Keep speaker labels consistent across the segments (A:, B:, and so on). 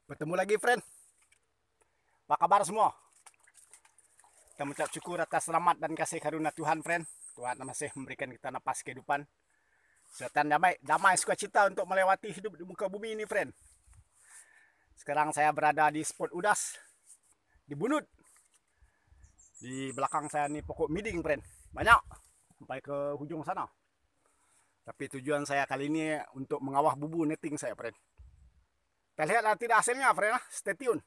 A: Bertemu lagi, friend. Apa kabar semua? Kita mengucap syukur atas rahmat dan kasih karunia Tuhan, friend. Tuhan masih memberikan kita napas kehidupan, kesehatan damai sukacita untuk melewati hidup di muka bumi ini, friend. Sekarang saya berada di spot Udas, di Bunut. Di belakang saya ini pokok miding, friend. Banyak, sampai ke ujung sana. Tapi tujuan saya kali ini untuk mengawah bubu netting saya, friend. Kita lihat tidak hasilnya, friend. Stay tune.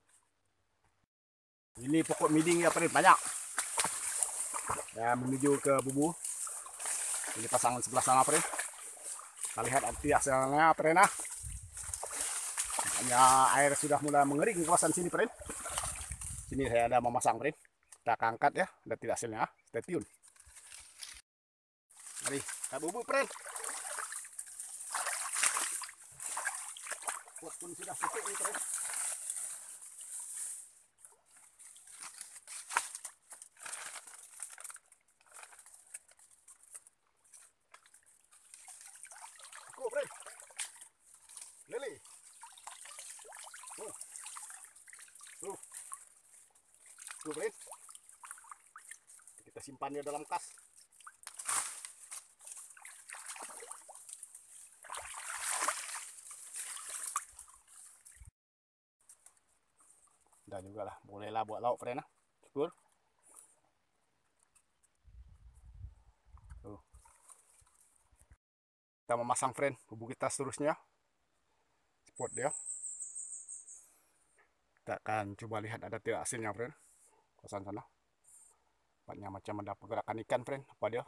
A: Ini pokok miding ya, friend, banyak. Ya, menuju ke bubu. Ini pasangan sebelah sana, friend. Kita lihat nanti hasilnya, friend. Hanya air sudah mulai mengering di kawasan sini, friend. Sini saya ada memasang, friend. Kita angkat ya, dan tidak hasilnya. Stay tune. Mari, kita bubu, friend. Pot pun sudah tutup nih, friend. Go, friend. Lili. Go, friend. Kita simpan dia dalam kas. Udah juga lah, bolehlah buat lauk, friend. Syukur. Kita memasang, friend, bubu kita seterusnya. Spot dia. Kita akan coba lihat ada tidak hasilnya, friend. Kosan sana. Tempatnya macam ada pergerakan ikan, friend. Apa dia?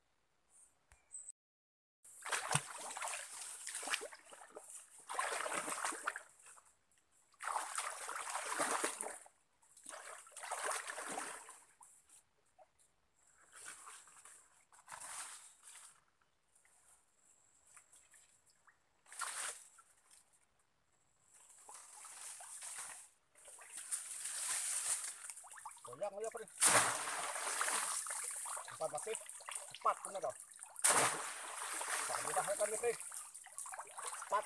A: Goyang aja, friend. Tempat masih cepat, bener dong. Mudah ya kan, friend. Cepat.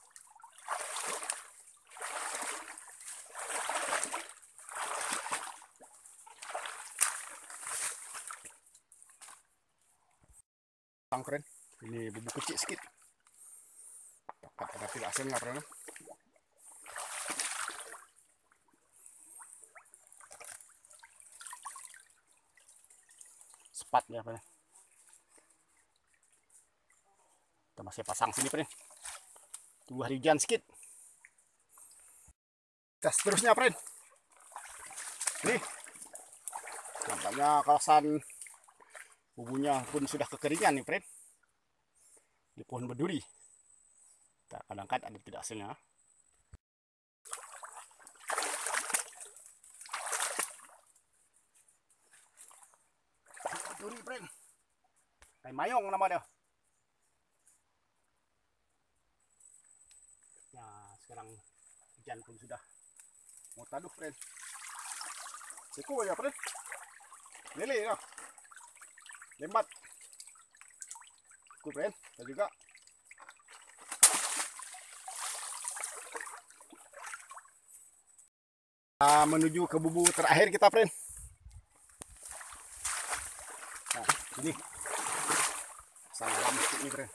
A: Tang, friend. Ini bubu kecil sedikit. Dapat ada tidak hasilnya, friend. Sepat ya, friend. Kita masih pasang sini, friend. Tunggu hari hujan sedikit. Kita seterusnya, friend. Nih, nampaknya kawasan bubunya pun sudah kekeringan nih, friend. Di pohon berduri. Kita akan angkat, ada tidak hasilnya. Berduri, friend. Kayak mayong nama dia. Nah, sekarang hujan pun sudah mau taduh, friend. Seko ya, friend. Lele ya. Lembat. Seko, friend. Kita juga. Menuju ke bubu terakhir kita, friend. Nah, ini. Sangat lama ini, friend.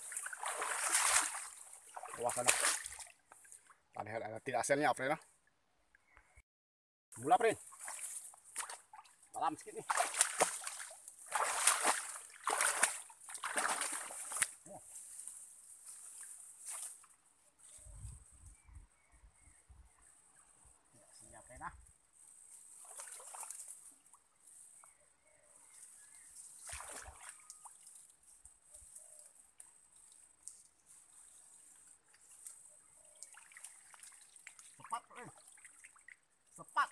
A: Wah, sana. Padahal ada tidak hasilnya, friend. Mula, friend. Dalam sedikit nih. Siap, friend. Cepat, friend. Cepat.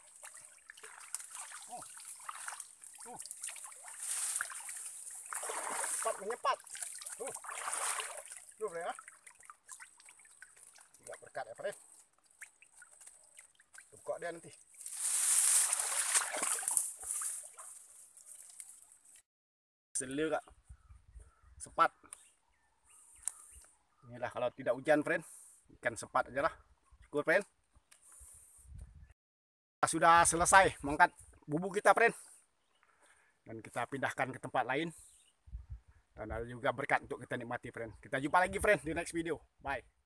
A: Cepat menyepat. Tuh, friend ya. Tidak berkat ya, friend. Buka dia nanti. Seliu kak. Sepat. Inilah kalau tidak hujan, friend. Ikan sepat aja lah. Syukur, friend. sudah selesai mengangkat bubuk kita, friend. Dan kita pindahkan ke tempat lain. Dan ada juga berkat untuk kita nikmati, friend. Kita jumpa lagi, friend, di next video. Bye.